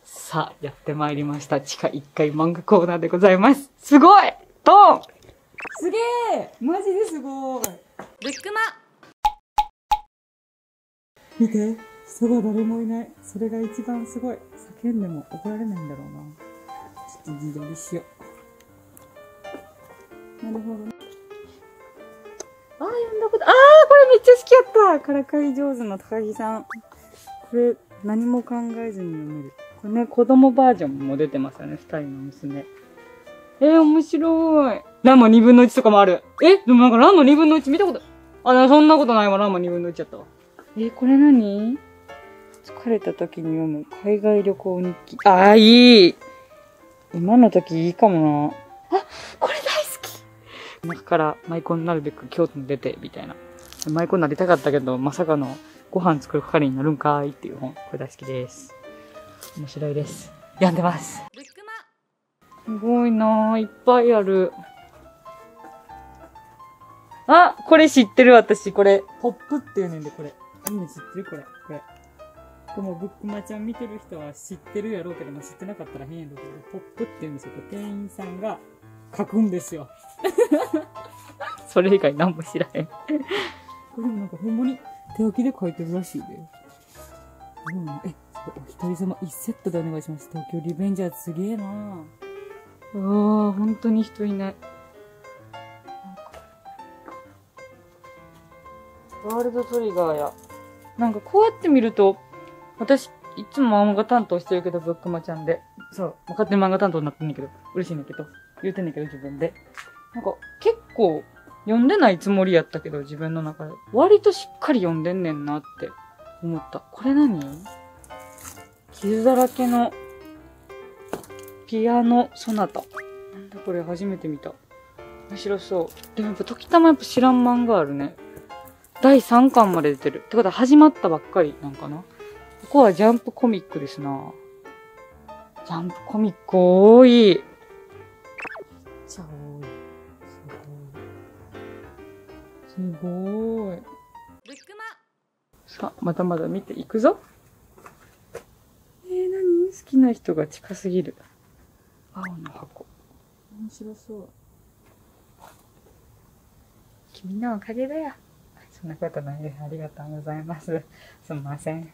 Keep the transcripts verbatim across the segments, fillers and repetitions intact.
さあ、やってまいりました。地下いっかい漫画コーナーでございます。すごいドンすげえマジですごいブックマ見て、人が誰もいない。それが一番すごい。叫んでも怒られないんだろうな。ちょっと自撮りしよう。なるほどね。あー、読んだこと、あー、これめっちゃ好きやった。からかい上手の高木さん。これ、何も考えずに読める。これね、子供バージョンも出てますよね、二人の娘。えー、面白い。ランマ二分の一とかもある。え、でもなんかランマ二分の一見たこと、あ、なそんなことないわ、ランマ二分の一やったわ。えー、これ何？疲れた時に読む海外旅行日記。あー、いい。今の時いいかもな。あ、これ大好き。中から舞妓になるべく京都に出て、みたいな。舞妓になりたかったけど、まさかのご飯作る係になるんかーいっていう本。これ大好きです。面白いです。読んでます。 ブックすごいなぁ。いっぱいある。あ、これ知ってる私。これ。ポップっていうねんで、これ。みんな知ってるこれ。これ。でも、ブックマちゃん見てる人は知ってるやろうけども、知ってなかったら変やろうけど、ポップって言うんですよ。店員さんが書くんですよ。それ以外何も知らへん。これもなんかほんまに手書きで書いてるらしいで。うん、え、お一人様一セットでお願いします。東京リベンジャーズすげえなぁ。うわぁ、ほんとに人いない。ワールドトリガーや。なんかこうやって見ると、私、いつも漫画担当してるけど、ブックマちゃんで。そう、勝手に漫画担当になってんねんけど、嬉しいんだけど、言うてんねんけど自分で。なんか結構、読んでないつもりやったけど、自分の中で。割としっかり読んでんねんなって思った。これ何？傷だらけのピアノソナタ。なんだこれ初めて見た。面白そう。でもやっぱ時たまやっぱ知らん漫画あるね。だいさんかんまで出てる。ってことは始まったばっかりなんかな。ここはジャンプコミックですな。ジャンプコミック多い。めっちゃ多い。すごい。すごい。 マブックマさあ、まだまだ見ていくぞ。えー、何？好きな人が近すぎる。青の箱。面白そう。君のおかげだよ。そんなことないです。ありがとうございます。すみません。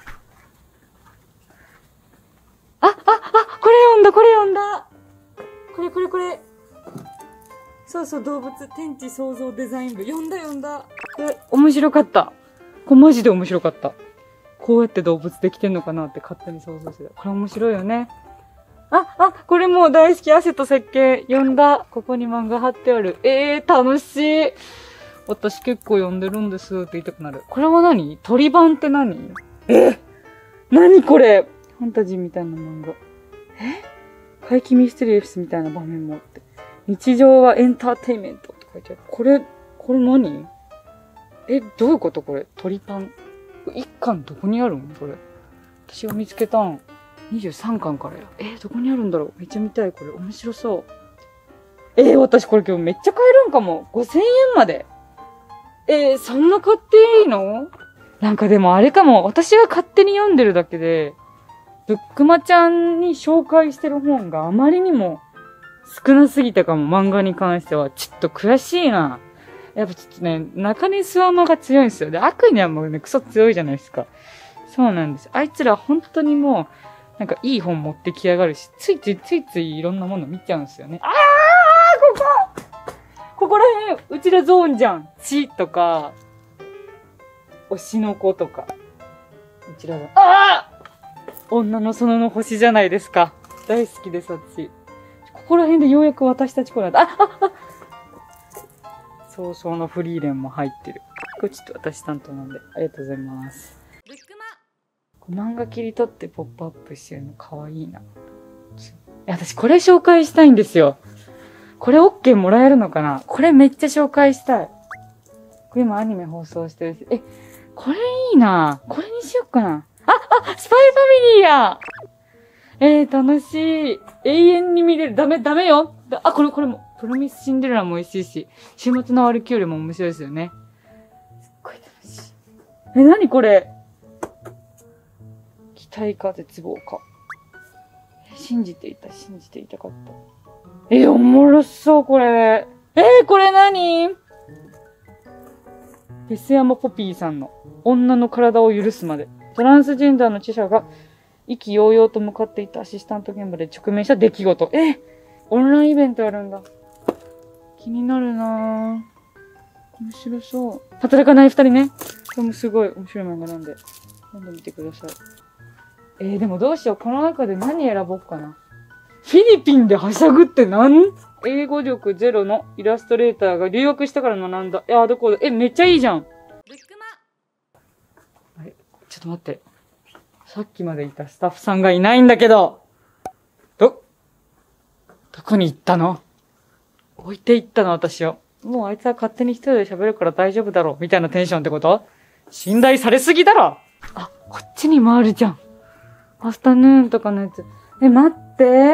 あ、あ、あ、これ読んだ、これ読んだ。これこれこれ。そうそう、動物天地創造デザイン部。読んだ読んだ。これ、面白かった。これマジで面白かった。こうやって動物できてんのかなって勝手に想像してた。これ面白いよね。あ、あ、これもう大好き。汗と石鹸。読んだ。ここに漫画貼ってある。えー、楽しい。私結構読んでるんですって言いたくなる。これは何？鳥版って何？え？何これ？ファンタジーみたいな漫画。え？怪奇ミステリアスみたいな場面もあって。日常はエンターテイメントって書いてある。これ、これ何？え、どういうことこれ？鳥パン。一巻どこにあるんこれ。私が見つけたん。にじゅうさんかんからや。えー、どこにあるんだろう？めっちゃ見たい。これ面白そう。えー、私これ今日めっちゃ買えるんかも。ごせんえんまで。えー、そんな買っていいの？なんかでもあれかも。私が勝手に読んでるだけで、ブックマちゃんに紹介してる本があまりにも少なすぎたかも。漫画に関しては。ちょっと悔しいな。やっぱちょっとね、中根スワマが強いんですよ。で、悪にはもうね、クソ強いじゃないですか。そうなんです。あいつら本当にもう、なんかいい本持ってきやがるし、ついついついついいろんなもの見ちゃうんですよね。あーここここら辺、うちらゾーンじゃん。血とか、推しの子とか。うちらが、あー女の園の星じゃないですか。大好きです、私。ここら辺でようやく私たちこらだ。あ、あ、あ早々のフリーレンも入ってる。これちょっと私担当なんで、ありがとうございます。 ブックマ漫画切り取ってポップアップしてるのかわいいな。いや、私これ紹介したいんですよ。これ OK もらえるのかな？これめっちゃ紹介したい。これ今アニメ放送してるし。え、これいいな。これにしよっかな。あ、あ、スパイファミリーや。えー、楽しい。永遠に見れる。ダメ、ダメよ。あ、これ、これも。プロミスシンデレラも美味しいし、週末のワルキューレも面白いですよね。すっごい楽しい。え、なにこれ？期待か絶望か。 信じていた、信じていたかった。え、おもろそう、これ。えー、これ何？フェス山ポピーさんの女の体を許すまで。トランスジェンダーの知者が意気揚々と向かっていたアシスタント現場で直面した出来事。え、オンラインイベントあるんだ。気になるなぁ。面白そう。働かない二人ね。これもすごい面白い漫画なんで、読んでみてください。えー、でもどうしよう。この中で何選ぼうかな。フィリピンではしゃぐって何？英語力ゼロのイラストレーターが留学したから学んだ。いやー、どこだ？え、めっちゃいいじゃん。 ブックマ。 あれ、ちょっと待って。さっきまでいたスタッフさんがいないんだけど。ど、どこに行ったの？置いて行ったの、私を。もうあいつは勝手に一人で喋るから大丈夫だろう。みたいなテンションってこと？信頼されすぎだろ。あ、こっちに回るじゃん。アフタヌーンとかのやつ。え、待って。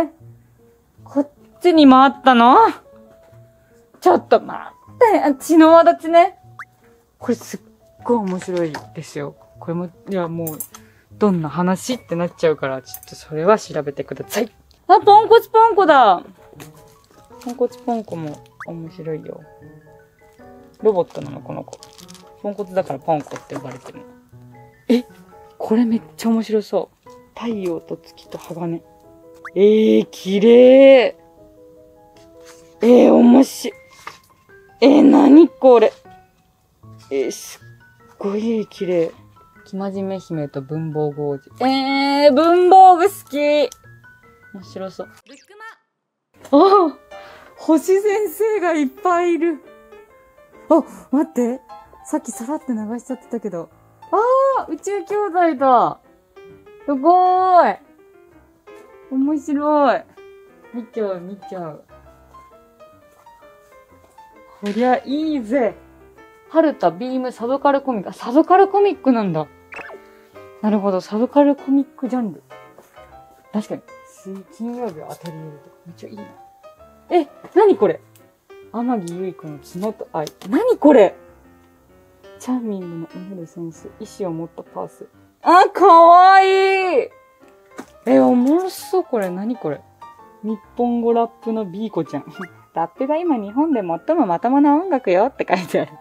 こっちに回ったの？ちょっと待って。あ、血の輪立ちね。これすっごい面白いですよ。これも、いやもう、どんな話ってなっちゃうから、ちょっとそれは調べてください。あ、ポンコツポンコだ。ポンコツポンコも面白いよ。ロボットなの、この子。ポンコツだからポンコって呼ばれてるの。え、これめっちゃ面白そう。太陽と月と鋼。えー、綺麗。えー、面白い。えー、なにこれ。えー、すっごい綺麗。生真面目姫と文房具王子。えー、文房具好き。面白そう。 ブックマ。 ああ、星先生がいっぱいいる。あ、待って。さっきさらって流しちゃってたけど。ああ、宇宙兄弟だ。すごーい。面白い。見ちゃう、見ちゃう。こりゃいいぜ。春田ビームサブカルコミック。あ、サブカルコミックなんだ。なるほど、サブカルコミックジャンル。確かに。金曜日はアトリエとかめっちゃいいな。え、なにこれ？天城ゆい子の角と愛。なにこれ？チャーミングのうねるセンス。意志を持ったパース。あ、かわいい！え、おもろそう、これ。なにこれ？日本語ラップのビーコちゃん。ラップが今日本で最もまともな音楽よって書いてある。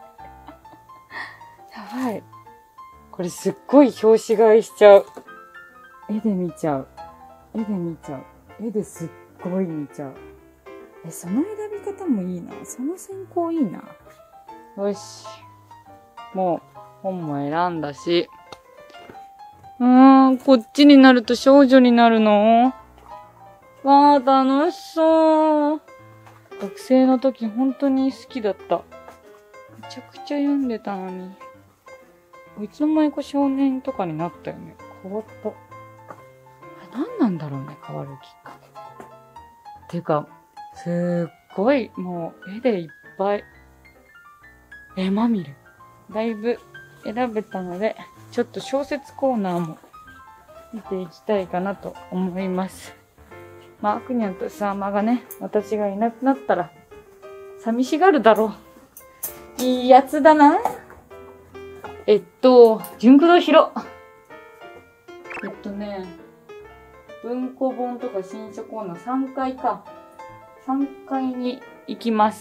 やばい。これすっごい表紙買いしちゃう。絵で見ちゃう。絵で見ちゃう。絵ですっごい見ちゃう。え、その選び方もいいな。その選考いいな。よし。もう、本も選んだし。うーん、こっちになると少女になるの？わー、楽しそう。学生の時本当に好きだった。めちゃくちゃ読んでたのに。いつの間にか少年とかになったよね。変わった。何なんだろうね、変わるきっかけ。っていうか、すっごい、もう、絵でいっぱい、絵まみれ。だいぶ選べたので、ちょっと小説コーナーも見ていきたいかなと思います。まあ、アクニャンとサーマがね、私がいなくなったら、寂しがるだろう。いいやつだな。えっと、純駆動広。えっとね、文庫本とか新書コーナーさんかいか。さんかいに行きます。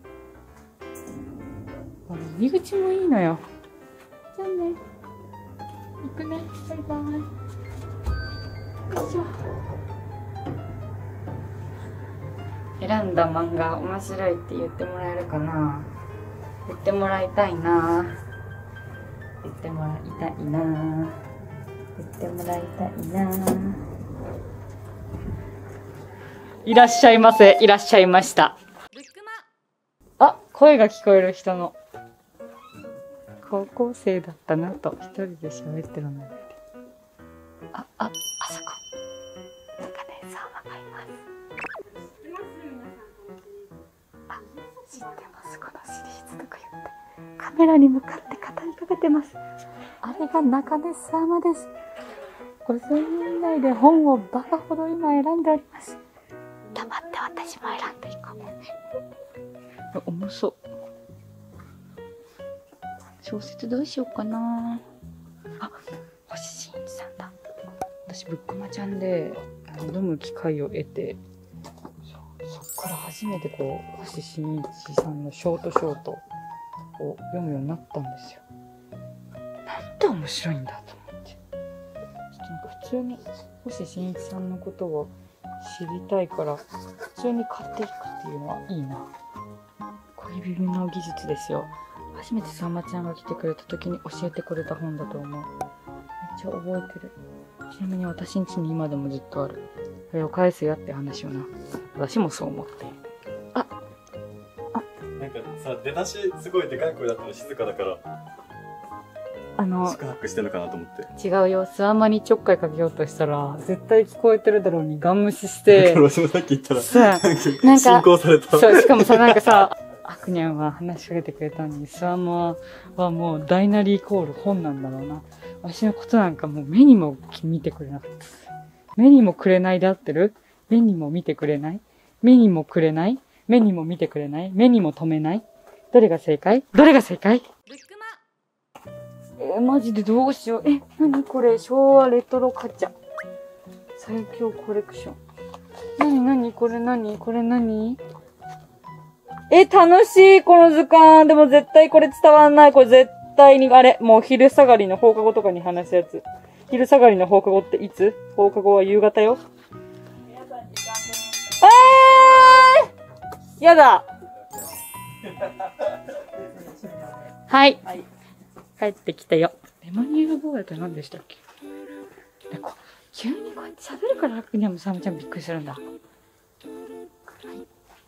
入り口もいいのよ。じゃあね。行くね。バイバイ。よいしょ。選んだ漫画面白いって言ってもらえるかな。言ってもらいたいな。言ってもらいたいな。言ってもらいたいな。いらっしゃいませ。いらっしゃいました。 ブックマ。あ、声が聞こえる人の。高校生だったなと一人で喋ってるので。あ、あ、あそこ。なんかね、サーマがいます。あ、知ってます。このシリーズとか言って。カメラに向かって語りかけてます。あれが中根サーマです。ごせんえん以内で本をバカほど今選んでおります。黙って私も選んでいこう。重そう。小説どうしようかな。あ、星新一さんだ。 私、ブックマちゃんであの読む機会を得て、そ、そっから初めてこう、星新一さんのショートショートを読むようになったんですよ。なんて面白いんだと思って。ちょっとなんか普通に星新一さんのことを知りたいから、普通に買っていくっていうのはいいな。恋ビの技術ですよ。初めてさんまちゃんが来てくれた時に教えてくれた本だと思う。めっちゃ覚えてる。ちなみに私ん家に今でもずっとある。それを返すやって話をな。私もそう思って。あなんかさ、出だしすごいでかい声だったの静かだから、 あの、 宿泊してるのかなと思って。 違うよ。スワマにちょっかいかけようとしたら、絶対聞こえてるだろうにガン無視して。 私もさっき言ったら、 さあ、 なんか進行された。 そう、しかもさ、なんかさ、アクニャンは話しかけてくれたのに、スワマはもう大なりイコール本なんだろうな。私のことなんかもう目にも見てくれなかった。目にもくれないで合ってる？目にも見てくれない？目にもくれない？目にも見てくれない？目にも止めない？どれが正解？どれが正解？ ブックマえー、マジでどうしよう。え、なにこれ？昭和レトロカチャ。最強コレクション。なになにこれなにこれなにえ、楽しいこの図鑑。でも絶対これ伝わんない。これ絶対に、あれ、もう昼下がりの放課後とかに話すやつ。昼下がりの放課後っていつ？放課後は夕方よ。えーやだ。はい。はい、帰ってきたよ。レマニュール坊やって何でしたっけ？でこ急にこうやって喋るからアクニャンもサムちゃんびっくりするんだ。はい。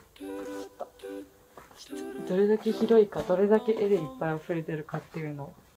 どれだけ広いか、どれだけ絵でいっぱい溢れてるかっていうのを